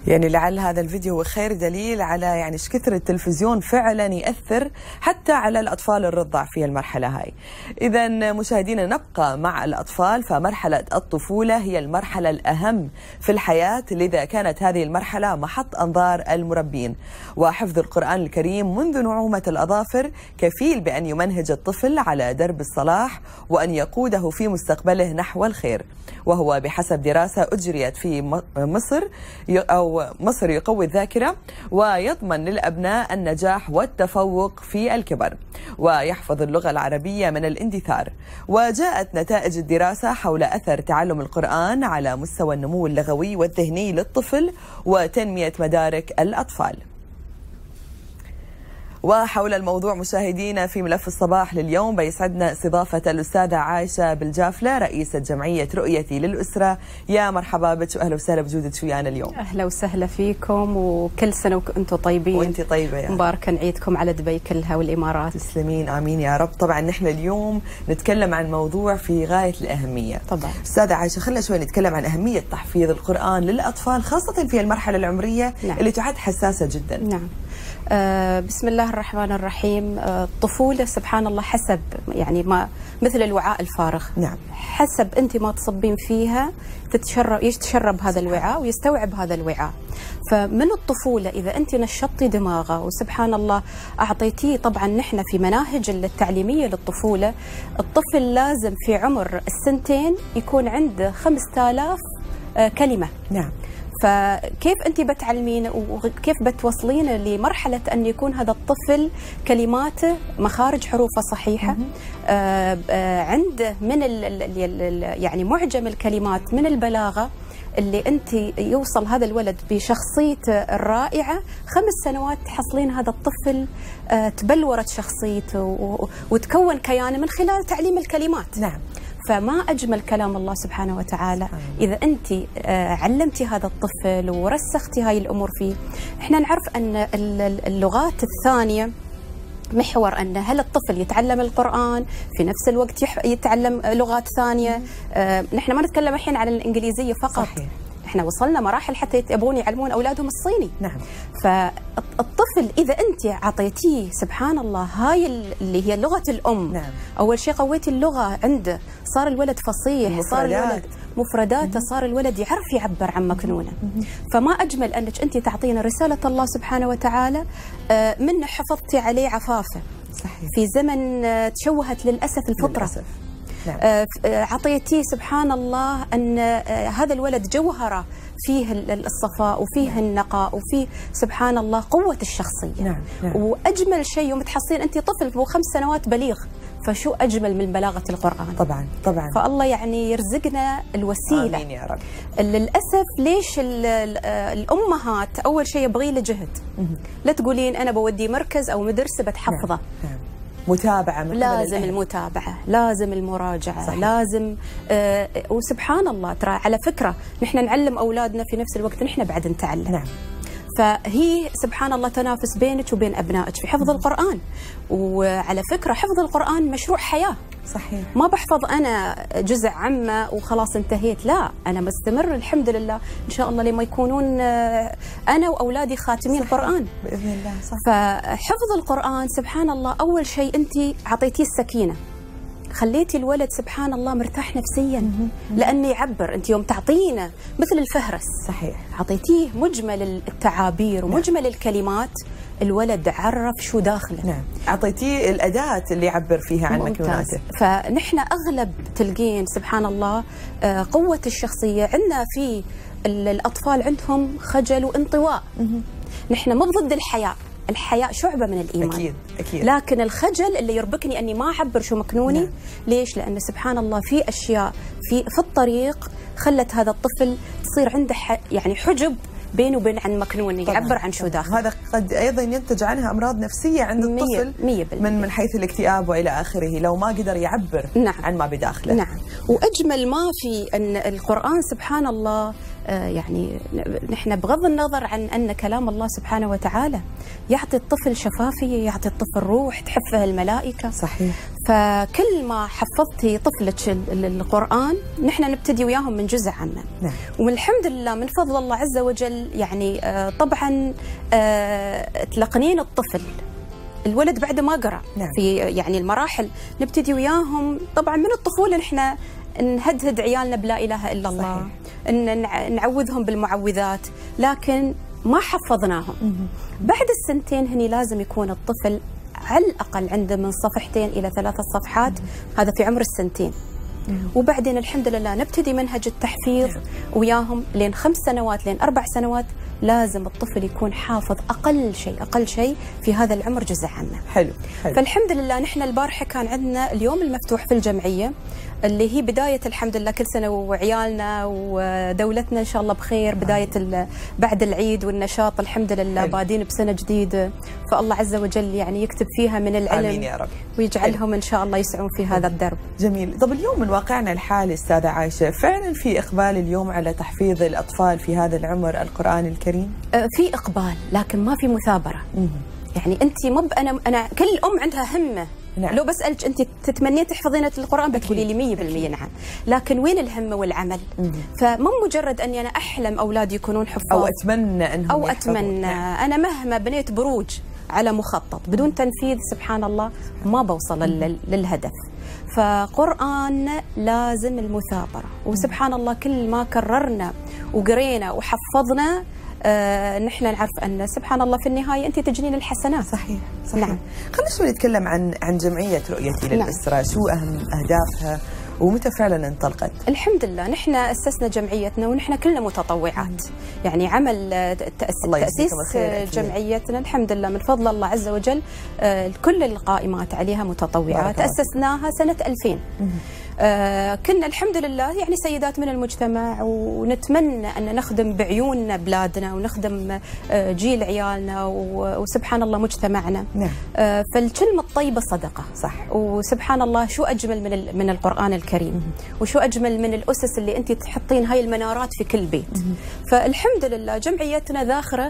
يعني لعل هذا الفيديو هو خير دليل على يعني ايش كثر التلفزيون فعلا يأثر حتى على الأطفال الرضع في المرحلة هاي. إذا مشاهدينا نبقى مع الأطفال، فمرحلة الطفولة هي المرحلة الأهم في الحياة، لذا كانت هذه المرحلة محط أنظار المربين. وحفظ القرآن الكريم منذ نعومة الأظافر كفيل بأن يمنهج الطفل على درب الصلاح وأن يقوده في مستقبله نحو الخير. وهو بحسب دراسة أجريت في مصر يقوي الذاكرة ويضمن للأبناء النجاح والتفوق في الكبر، ويحفظ اللغة العربية من الاندثار. وجاءت نتائج الدراسة حول أثر تعلم القرآن على مستوى النمو اللغوي والذهني للطفل وتنمية مدارك الأطفال. وحول الموضوع مشاهدينا في ملف الصباح لليوم بيسعدنا استضافة الأستاذة عائشة بالجافلة رئيسة جمعية رؤيتي للأسرة. يا مرحبا بك وأهلا وسهلا بوجودك ويانا اليوم. أهلا وسهلا فيكم وكل سنة وأنتم طيبين. وأنت طيبة يا مباركا عيدكم على دبي كلها والإمارات. تسلمين آمين يا رب. طبعا نحن اليوم نتكلم عن موضوع في غاية الأهمية. طبعا أستاذة عائشة خلينا شوي نتكلم عن أهمية تحفيظ القرآن للأطفال خاصة في المرحلة العمرية اللي تعد حساسة جدا. نعم. بسم الله الرحمن الرحيم. الطفولة سبحان الله حسب يعني ما مثل الوعاء الفارغ. نعم. حسب أنت ما تصبين فيها يتشرب هذا الوعاء ويستوعب هذا الوعاء. فمن الطفولة إذا أنت نشطتي دماغه وسبحان الله أعطيتيه، طبعا نحن في مناهج التعليمية للطفولة الطفل لازم في عمر السنتين يكون عنده 5000 كلمة. نعم. فكيف أنت بتعلمين وكيف بتوصلين لمرحلة أن يكون هذا الطفل كلماته مخارج حروفه صحيحة، عنده من يعني معجم الكلمات من البلاغة اللي أنت يوصل هذا الولد بشخصيته الرائعة 5 سنوات تحصلين هذا الطفل تبلورت شخصيته وتكون كيانه من خلال تعليم الكلمات. نعم. فما أجمل كلام الله سبحانه وتعالى إذا أنت علمتي هذا الطفل ورسختي هاي الأمور فيه. إحنا نعرف أن اللغات الثانية محور أن هل الطفل يتعلم القرآن في نفس الوقت يتعلم لغات ثانية. نحن ما نتكلم الحين على الإنجليزية فقط. صحيح. احنا وصلنا مراحل حتى يبون يعلمون اولادهم الصيني. نعم. فالطفل اذا انت اعطيتيه سبحان الله هاي اللي هي لغه الام. نعم. اول شيء قويتي اللغه عنده، صار الولد فصيح، صار الولد مفرداته، صار الولد يعرف يعبر عن مكنونه. فما اجمل انك انت تعطينا رساله الله سبحانه وتعالى من حفظتي عليه عفافه. صحيح. في زمن تشوهت للاسف الفطره. للأسف. نعم. عطيتيه سبحان الله أن هذا الولد جوهرة فيه الصفاء وفيه النقاء وفيه سبحان الله قوة الشخصية. نعم. نعم. وأجمل شيء يوم تحصلين أنت طفل و5 سنوات بليغ، فشو أجمل من بلاغة القرآن. طبعا طبعا. فالله يعني يرزقنا الوسيلة. آمين يا رب. للأسف ليش الأمهات أول شيء يبغي له جهد. لا تقولين أنا بودي مركز أو مدرسة بتحفظه. نعم. نعم. متابعة من لازم المتابعة، لازم المراجعة. صحيح. لازم وسبحان الله ترى على فكرة نحن نعلم أولادنا في نفس الوقت نحن بعد نتعلم. نعم. فهي سبحان الله تنافس بينك وبين أبنائك في حفظ القرآن. وعلى فكرة حفظ القرآن مشروع حياة. صحيح. ما بحفظ أنا جزء عامة وخلاص انتهيت، لا أنا مستمر الحمد لله إن شاء الله لما يكونون أنا وأولادي خاتمين القرآن بإذن الله. صح. فحفظ القرآن سبحان الله أول شيء أنت عطيتيه السكينة، خليتي الولد سبحان الله مرتاح نفسيا لأنه يعبر. أنت يوم تعطينا مثل الفهرس. صحيح. عطيتيه مجمل التعابير ومجمل الكلمات، الولد عرف شو داخله. نعم. أعطيتيه الأداة اللي يعبر فيها عن مكنوناته. فنحن أغلب تلقين سبحان الله قوة الشخصية عندنا في الأطفال عندهم خجل وانطواء. نحن مو ضد الحياء، الحياء شعبة من الإيمان. أكيد أكيد. لكن الخجل اللي يربكني أني ما أعبر شو مكنوني. نعم. ليش؟ لأن سبحان الله في أشياء في الطريق خلت هذا الطفل تصير عنده يعني حجب بينه وبين عن مكنون يعبر عن شو داخل. هذا قد أيضا ينتج عنها أمراض نفسية عند الطفل 100%. من حيث الاكتئاب وإلى آخره لو ما قدر يعبر. نعم. عن ما بداخله. نعم. وأجمل ما في أن القرآن سبحان الله يعني نحن بغض النظر عن أن كلام الله سبحانه وتعالى يعطي الطفل شفافية، يعطي الطفل روح تحفه الملائكة. صحيح. فكل ما حفظتي طفلك القرآن نحن نبتدي وياهم من جزء عامة. نعم. والحمد لله من فضل الله عز وجل يعني طبعا تلقنين الطفل الولد بعد ما قرأ. نعم. في يعني المراحل نبتدي وياهم طبعا من الطفولة نحن نهدهد عيالنا بلا إله إلا الله. صحيح. نعوذهم بالمعوذات، لكن ما حفظناهم. بعد السنتين هني لازم يكون الطفل على الأقل عنده من صفحتين إلى 3 صفحات، هذا في عمر السنتين. وبعدين الحمد لله نبتدي منهج التحفيظ وياهم لين 5 سنوات لين 4 سنوات. لازم الطفل يكون حافظ أقل شيء في هذا العمر جزء عامة. حلو. فالحمد لله نحن البارحة كان عندنا اليوم المفتوح في الجمعية، اللي هي بداية الحمد لله كل سنة وعيالنا ودولتنا إن شاء الله بخير، بداية بعد العيد والنشاط الحمد لله. بادين بسنة جديدة، فالله عز وجل يعني يكتب فيها من العلم. آمين يا رب. ويجعلهم إن شاء الله يسعون في هذا الدرب. جميل. طب اليوم من واقعنا الحالي أستاذة عائشة، فعلا في إقبال اليوم على تحفيظ الأطفال في هذا العمر القرآن الكريم؟ في إقبال لكن ما في مثابرة. يعني أنت أنا كل أم عندها همة. نعم. لو بسألك أنت تتمنين تحفظين القرآن بتقولي لي 100% نعم، لكن وين الهمة والعمل؟ فمو مجرد أني أنا أحلم أولادي يكونون حفاظ أو أتمنى أنهم أو أتمنى. نعم. أنا مهما بنيت بروج على مخطط بدون تنفيذ سبحان الله ما بوصل للهدف. فقرآن لازم المثابرة، وسبحان الله كل ما كررنا وقرينا وحفظنا نحن نعرف أن سبحان الله في النهاية أنت تجنين الحسنات. صحيح. نعم. خلينا شوي نتكلم عن جمعية رؤيتي للأسرة. نعم. شو أهم أهدافها ومتى فعلا انطلقت؟ الحمد لله نحن أسسنا جمعيتنا ونحن كلنا متطوعات. يعني عمل تأسيس جمعيتنا الحمد لله من فضل الله عز وجل كل القائمات عليها متطوعات. تأسسناها سنة 2000. كنا الحمد لله يعني سيدات من المجتمع، ونتمنى أن نخدم بعيوننا بلادنا ونخدم جيل عيالنا وسبحان الله مجتمعنا. نعم. فالكلمة الطيبة صدقة. صح. وسبحان الله شو أجمل من القرآن الكريم، وشو أجمل من الأسس اللي أنت تحطين هاي المنارات في كل بيت. فالحمد لله جمعيتنا ذاخرة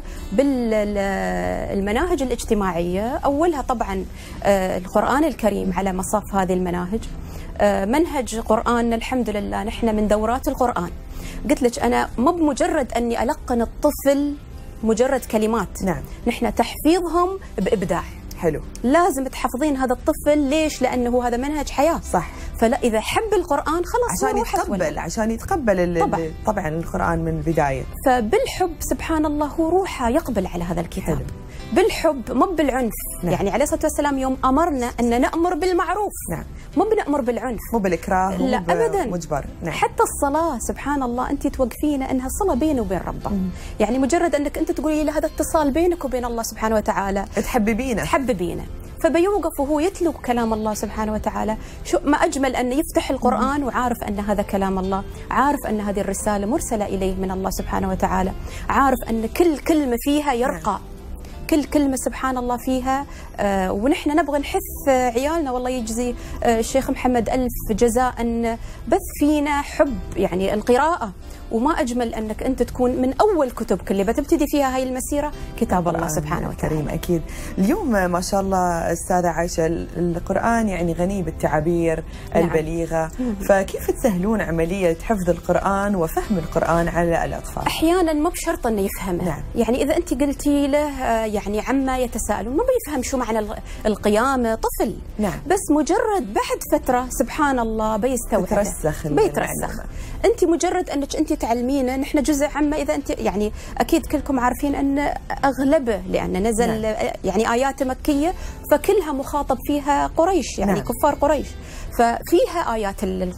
بالمناهج الاجتماعية، أولها طبعا القرآن الكريم على مصاف هذه المناهج. منهج قرآن الحمد لله نحن من دورات القرآن. قلت لك أنا مو بمجرد أني ألقن الطفل مجرد كلمات. نعم. نحن تحفيظهم بإبداع. حلو. لازم تحفظين هذا الطفل. ليش؟ لأنه هذا منهج حياة. صح. فلا إذا حب القرآن خلاص عشان يتقبل طبعا القرآن من البداية. فبالحب سبحان الله هو روحه يقبل على هذا الكتاب. حلو. بالحب مو بالعنف. نعم. يعني عليه الصلاة والسلام يوم أمرنا أن نأمر بالمعروف. نعم. مو بنأمر بالعنف، مو بالإكراه، لا أبدا مجبر. نعم. حتى الصلاة سبحان الله أنت توقفين أنها صلة بينه وبين ربه. يعني مجرد أنك أنت تقولي له هذا اتصال بينك وبين الله سبحانه وتعالى، تحببينه فبيوقف وهو يتلو كلام الله سبحانه وتعالى. شو ما أجمل أن يفتح القرآن وعارف أن هذا كلام الله، عارف أن هذه الرسالة مرسلة إليه من الله سبحانه وتعالى، عارف أن كل كلمة فيها يرقى. كل كلمة سبحان الله فيها. ونحن نبغى نحث عيالنا، والله يجزي الشيخ محمد ألف جزاء أن بث فينا حب يعني القراءة. وما أجمل أنك أنت تكون من أول كتبك اللي بتبتدي فيها هاي المسيرة كتاب الله سبحانه وتعالى. كريم. أكيد. اليوم ما شاء الله أستاذة عائشة القرآن يعني غني بالتعابير البليغة. فكيف تسهلون عملية حفظ القرآن وفهم القرآن على الأطفال؟ أحيانا ما بشرط أنه يفهمه. يعني إذا أنت قلتي له يعني عما يتساءلون ما بيفهم شو معنى القيامة طفل. بس مجرد بعد فترة سبحان الله بيستوعب، بيترسخ. أنت مجرد أنك أنت تعلمينه. نحن جزء عامة إذا أنت يعني أكيد كلكم عارفين أن أغلبه لأن نزل يعني آيات مكية فكلها مخاطب فيها قريش يعني كفار قريش، ففيها آيات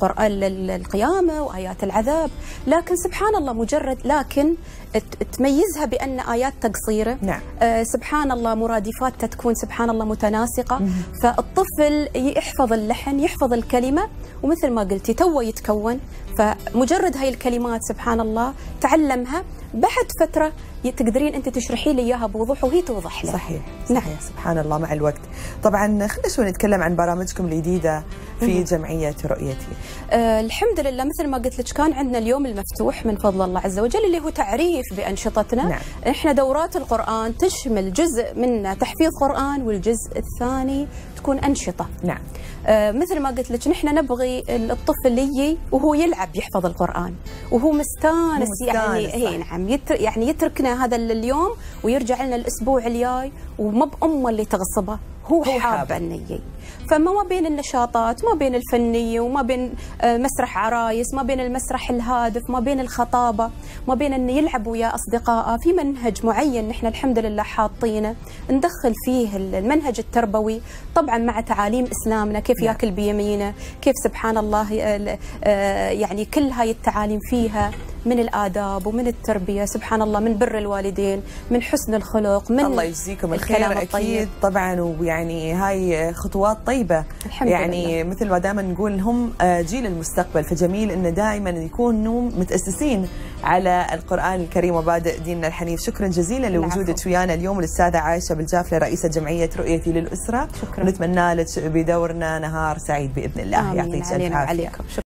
القيامة وآيات العذاب، لكن سبحان الله مجرد لكن تميزها بأن آيات تقصيرة. سبحان الله مرادفاتها تكون سبحان الله متناسقة. فالطفل يحفظ اللحن، يحفظ الكلمة، ومثل ما قلتي تو يتكون. فمجرد هاي الكلمات سبحان الله تعلمها، بعد فترة تقدرين انت تشرحي لي اياها بوضوح وهي توضح لي. صحيح صحيح. سبحان الله مع الوقت. طبعا خلينا شوي نتكلم عن برامجكم الجديده في جمعيه رؤيتي. الحمد لله مثل ما قلت لك كان عندنا اليوم المفتوح من فضل الله عز وجل اللي هو تعريف بانشطتنا. نعم. احنا دورات القران تشمل جزء من تحفيظ قران والجزء الثاني تكون انشطه. نعم. مثل ما قلت لك نحن نبغي الطفل يجي وهو يلعب يحفظ القرآن وهو مستانس يعني هي نعم يعني يتركنا هذا اليوم ويرجع لنا الأسبوع الجاي وما بأمه اللي تغصبه، هو حاب أنه يجي. فما بين النشاطات، ما بين الفنية وما بين مسرح عرايس، ما بين المسرح الهادف، ما بين الخطابة، ما بين أنه يلعب ويا أصدقائه في منهج معين نحن الحمد لله حاطينه ندخل فيه المنهج التربوي طبعا مع تعاليم إسلامنا، كيف ياكل بيمينه، كيف سبحان الله يعني كل هاي التعاليم فيها من الآداب ومن التربية سبحان الله، من بر الوالدين، من حسن الخلق، من الله يجزيكم الخير أكيد طبعا. ويعني هاي خطوات طيبة يعني لله. مثل ما دائما نقول هم جيل المستقبل، فجميل إنه دائما يكونوا متأسسين على القرآن الكريم ومبادئ ديننا الحنيف. شكرا جزيلا لوجودك ويانا اليوم الأستاذة عائشة بالجافلة رئيسة جمعية رؤيتي للأسرة. شكرا. ونتمنى لك بدورنا نهار سعيد بإذن الله. يعطيك ألف عافية.